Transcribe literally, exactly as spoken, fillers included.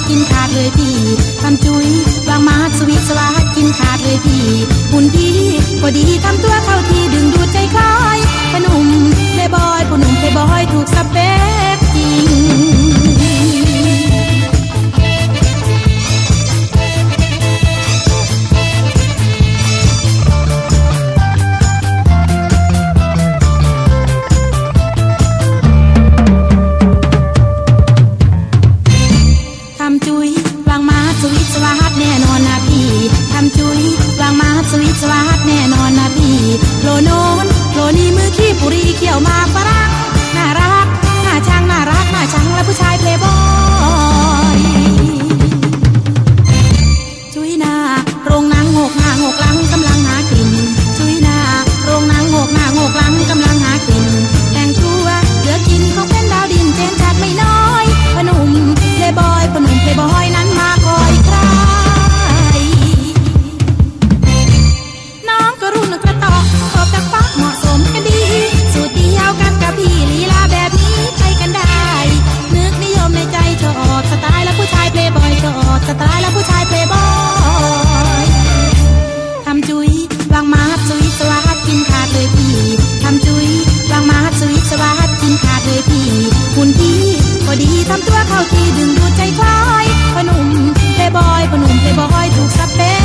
กินขาดเลยพี่ทำจุ้ยวางมาสวิตสวัสดกินขาดเลยพี่หุ่นพี่พอดีทำตัวเข้าที่ดึงดูดใจคล้ายพนุ่มเพย์บอยผู้หนุ่มเพย์บอยถูกสเปคจริงสวิตสวัสดแน่นอนนะพี่ทำจุ้ยวางมาสวิตสวัสดแน่นอนนะพี่โลโนนโลนี้มือขี้ปุรีเขี่ยวมาฝรั่งน่ารักน่าชังน่ารักน่าชังและผู้ชายเพลย์บอยจุ้ยนาโรงนางหกหน้าหกหลังกำลังหากลิ่นจุ้ยนาโรงนางหกหน้าหกหลังกำลังหากลิ่นแต่งตัวเหลือกินของเป็นดาวดินเจนจัดไม่น้อยพนุ่มเพลย์บอยพนุ่มเพลย์บอยนั้นมาคอยใครน้องก็รุ่นกระต่อขอบจากฟักเหมาะสมกันดีสูตรเดียวกันกับพี่ลีลาแบบนี้ใครกันได้นึกนิยมในใจชอบสไตล์และผู้ชายเพลย์บอยชอบสไตล์และผู้ชายเพลย์บอยทำจุ้ยวางมาสวิตสวัสดกินขาดเลยพี่ทำจุ้ยวางมาสวิตสวัสดกินขาดเลยพี่หุ่นพี่พอดีทำตัวเข้าที่ดึงดูดใจคล้ายพนุ่มเพย์บอยพนุ่มเพย์บอยถูกสเปค